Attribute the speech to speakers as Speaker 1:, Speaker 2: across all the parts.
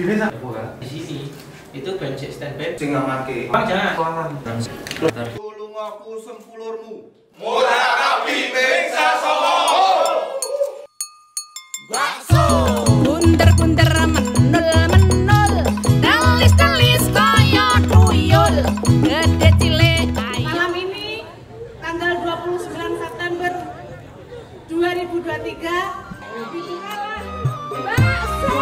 Speaker 1: Di desa.
Speaker 2: Di sini itu bensin standby.
Speaker 1: Sing ngamake.
Speaker 2: Bang jangan.
Speaker 1: Tulung aku sempulurmu. Murah rapi pengsa somo. Bakso.
Speaker 3: Kunter-kunter menul-menul, telis-telis kaya tuyul, gede cilik ayo.
Speaker 4: Malam ini tanggal 29 September 2023 dibukalah bakso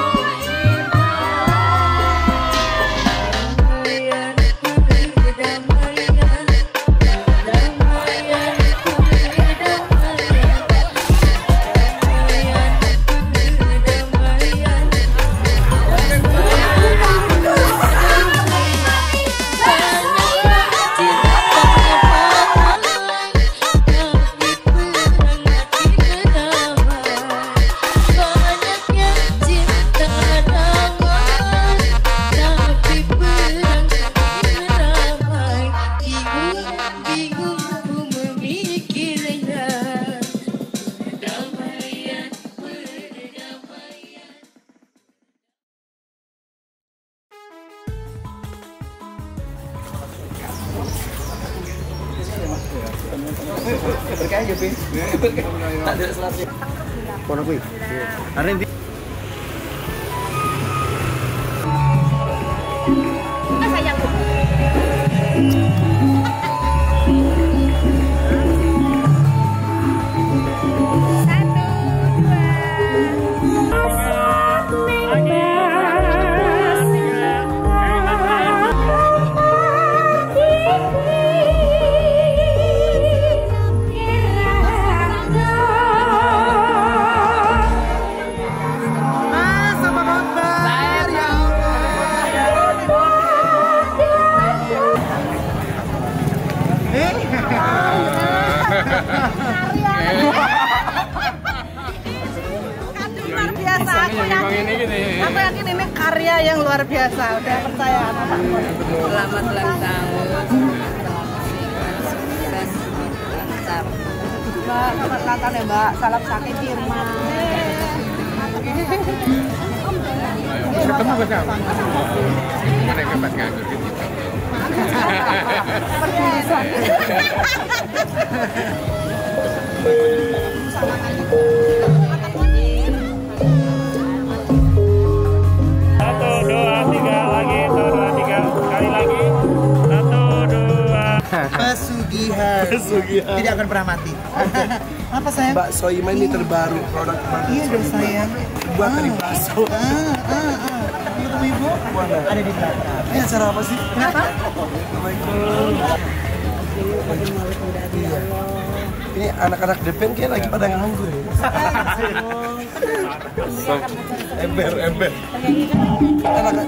Speaker 1: Berkah aja, Pin. Tak ada selasih. Kono kuwi. Are ndi?
Speaker 3: Sayangku.
Speaker 4: luar biasa. Aku yakin ini karya yang luar biasa. Udah percaya sama Pak.
Speaker 3: Selamat ulang tahun. Sukses, lancar.
Speaker 4: Mbak, selamat ulang tahun ya Mbak. Salam sakit Irma.
Speaker 5: Ketemu gak kamu? Mereka pas nganggur gitu.
Speaker 6: Satu, dua, tiga lagi, satu, dua, tiga kali lagi, satu, dua.
Speaker 1: Pesugihan. Pesugihan. Tidak akan pernah mati. Apa sayang?
Speaker 7: Mbak Soima ini terbaru produk kemarin.
Speaker 1: Iya dong sayang.
Speaker 7: Buat dari bakso.
Speaker 1: Ketemu ibu? Ada di belakang.
Speaker 7: Ini acara apa sih?
Speaker 1: Kenapa?
Speaker 7: Assalamualaikum. Iya. Ini anak-anak depan kayak lagi pada nganggur ya. Ember. Anak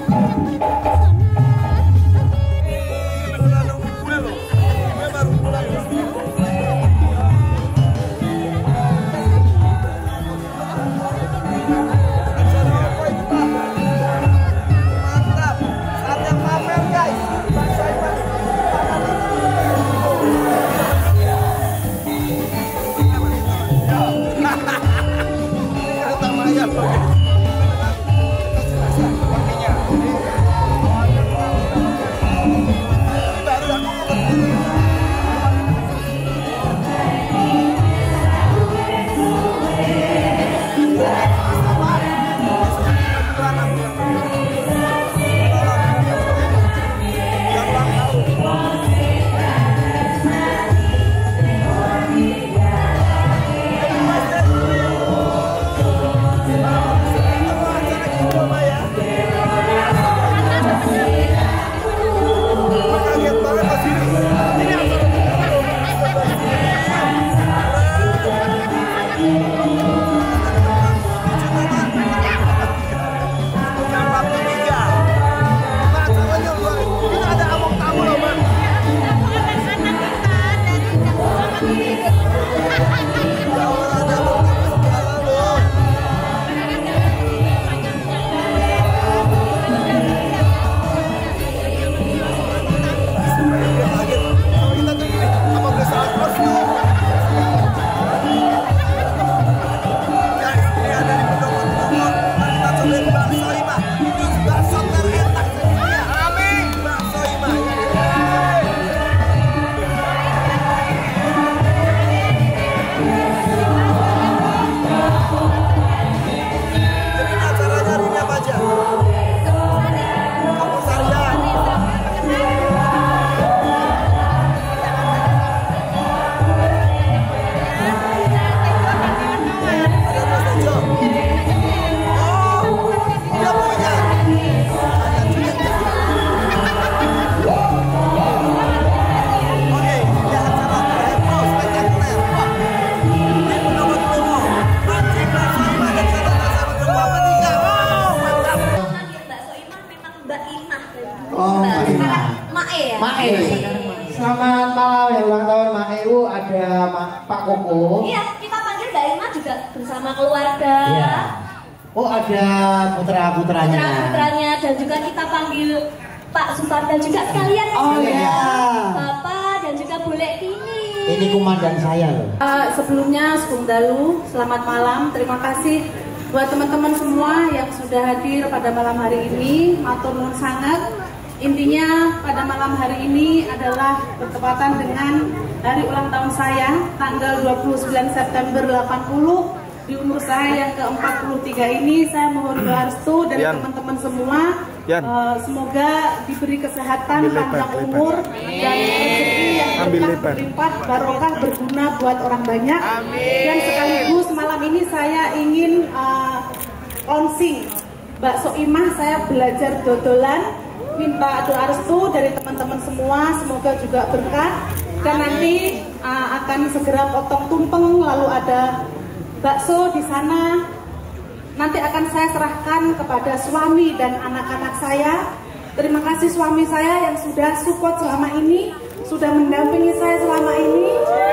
Speaker 3: ya.
Speaker 8: Mae. Selamat malam ya ulang tahun Mae. Ada Pak Koko.
Speaker 3: Iya, kita panggil Mbak Irma juga bersama keluarga.
Speaker 8: Iya. Oh ada putra-putranya.
Speaker 3: Putra-putranya dan juga kita panggil Pak Suparda juga sekalian ya.
Speaker 8: Oh iya.
Speaker 3: Bapak dan juga Bule Tini.
Speaker 8: Ini komandan saya loh.
Speaker 4: Sebelumnya Skumdalu, selamat malam. Terima kasih buat teman-teman semua yang sudah hadir pada malam hari ini. Matur nuwun sangat. Intinya pada malam hari ini adalah bertepatan dengan hari ulang tahun saya, tanggal 29 September 80. Di umur saya yang ke-43 ini, saya mohon doa restu dari teman-teman semua. Semoga diberi kesehatan, panjang umur, dan rezeki yang berlimpah, barokah, berguna buat orang banyak. Dan sekaligus malam ini saya ingin launching bakso Imah. Saya belajar dodolan, minta doa restu dari teman-teman semua, semoga juga berkah. Dan nanti akan segera potong tumpeng, lalu ada bakso di sana. Nanti akan saya serahkan kepada suami dan anak-anak saya. Terima kasih suami saya yang sudah support selama ini, sudah mendampingi saya selama ini.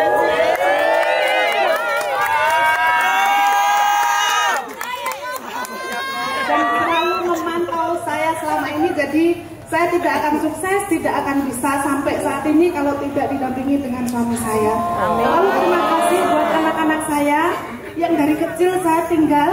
Speaker 4: Dan selalu memantau saya selama ini, jadi saya tidak akan sukses, tidak akan bisa sampai saat ini kalau tidak didampingi dengan suami saya. Lalu terima kasih buat anak-anak saya yang dari kecil saya tinggal,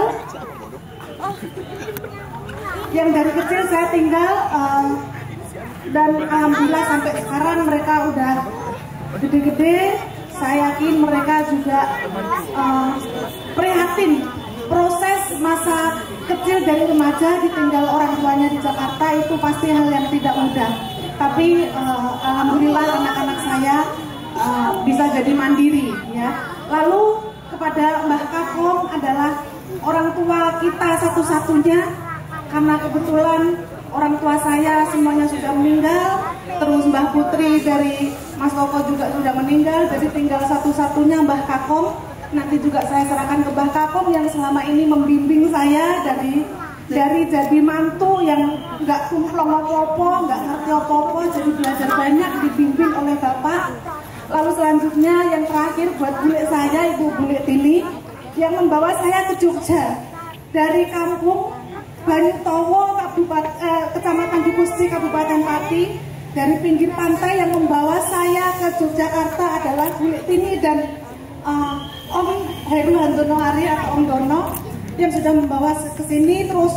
Speaker 4: dan alhamdulillah sampai sekarang mereka udah gede-gede. Saya yakin mereka juga prihatin proses masa kecil dari remaja ditinggal orang tuanya di Jakarta, itu pasti hal yang tidak mudah. Tapi alhamdulillah anak-anak saya bisa jadi mandiri ya. Lalu kepada Mbah Kakong adalah orang tua kita satu-satunya, karena kebetulan orang tua saya semuanya sudah meninggal, terus Mbah Putri dari Mas Koko juga sudah meninggal, jadi tinggal satu-satunya Mbah Kakong. Nanti juga saya serahkan ke Mbah Kakong yang selama ini membimbing saya dari jadi mantu yang nggak kumplong apa-apa, nggak ngerti apa-apa, jadi belajar banyak dibimbing oleh Bapak. Lalu selanjutnya yang terakhir buat bule saya, Ibu Bule Tini, yang membawa saya ke Jogja dari kampung Banyutowo, Kecamatan Dukusti, Kabupaten Pati. Dari pinggir pantai yang membawa saya ke Yogyakarta adalah Bule Tini dan Om Heru Handono Ari atau Om Dono yang sudah membawa ke sini, terus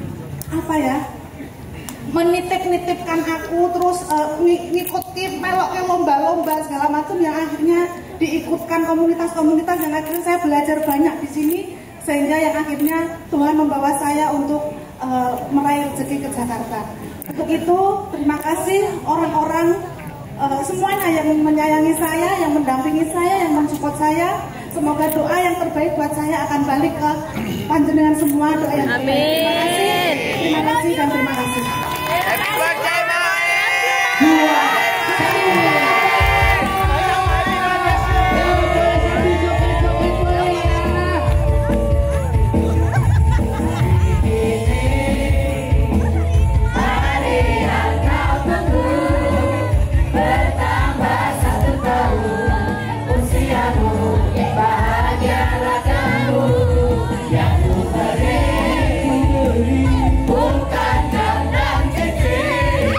Speaker 4: menitip-nitipkan aku, terus ngikutin melok lomba-lomba segala macam yang akhirnya diikutkan komunitas-komunitas, yang akhirnya saya belajar banyak di sini, sehingga yang akhirnya Tuhan membawa saya untuk meraih rezeki ke Jakarta. Untuk itu terima kasih orang-orang semuanya yang menyayangi saya, yang mendampingi saya, yang mensupport saya. Semoga doa yang terbaik buat saya akan balik ke panjenengan semua, doa yang terbaik. Terima kasih dan terima kasih.
Speaker 3: Bukan dalam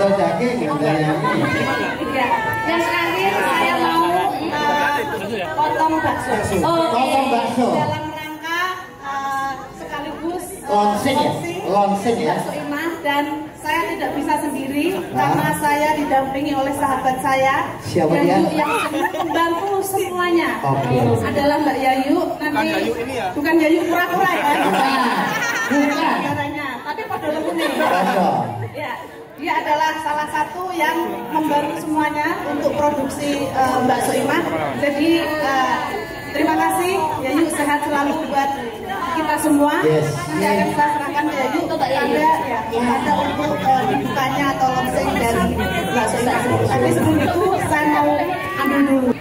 Speaker 8: Cendol daging katanya.
Speaker 4: Ya, yang terakhir saya mau potong bakso.
Speaker 8: Potong bakso.
Speaker 4: Dalam rangka sekaligus
Speaker 8: Launching ya? Launching ya?
Speaker 4: Bakso Imah, dan saya tidak bisa sendiri karena saya didampingi oleh sahabat saya.
Speaker 8: Siapa dia?
Speaker 4: Yang membantu semuanya.
Speaker 8: Oke.
Speaker 4: Adalah Mbak Yayu. Nanti bukan Yayu pura-pura ya. Bukan. Tapi pada lemune. Ya. Dia adalah salah satu yang membantu semuanya untuk produksi bakso Imah. Jadi terima kasih Yayu, sehat selalu buat kita semua. Nanti akan saya serahkan ke Yayu ada untuk dibukanya atau launching dari bakso Imah. Tapi sebelum itu saya mau ambil dulu.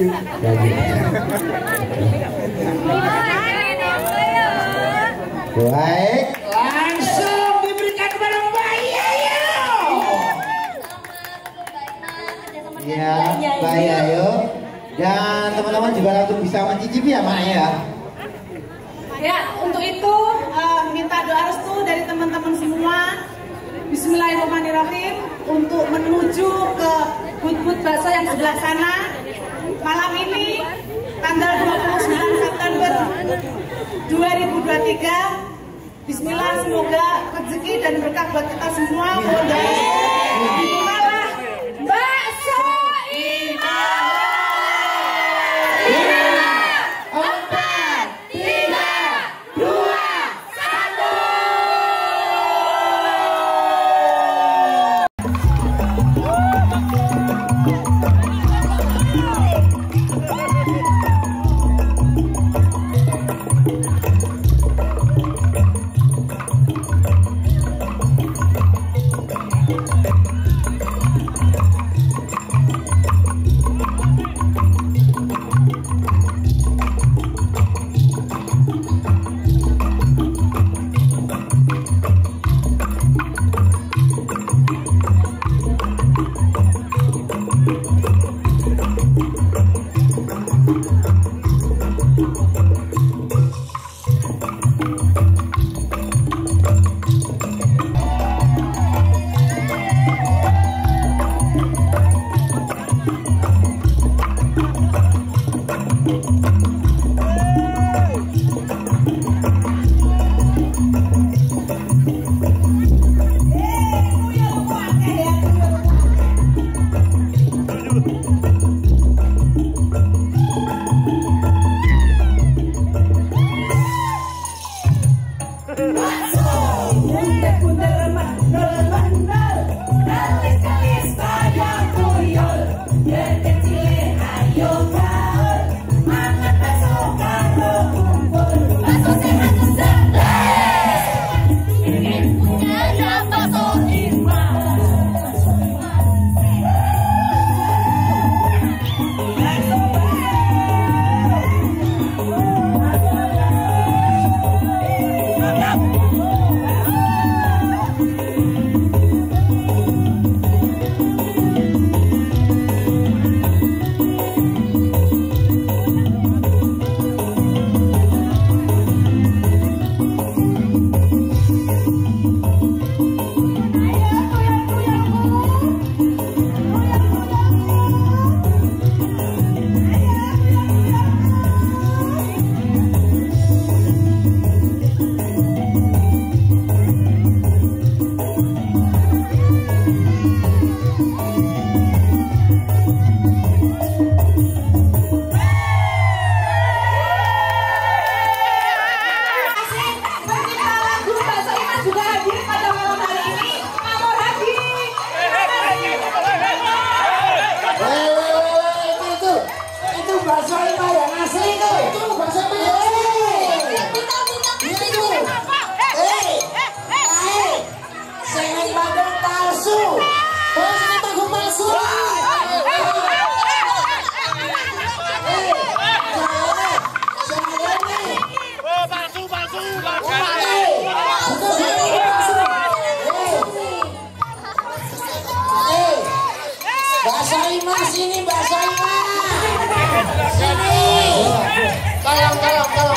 Speaker 8: Baik, langsung diberikan kepada Mbak Yayu. Iya, Mbak Yayu. Dan teman-teman juga langsung bisa mencicipi ya, Mak ya.
Speaker 4: Ya, untuk itu minta doa restu dari teman-teman semua. Bismillahirrahmanirrahim untuk menuju ke but-but bakso yang sebelah sana. Malam ini tanggal 29 September 2023. Bismillah, semoga rezeki dan berkah buat kita semua. Bukalah bakso Imah. 4, 3, 2, 1.
Speaker 8: Bakso Imah sini, bakso Imah. Sini. Tolong.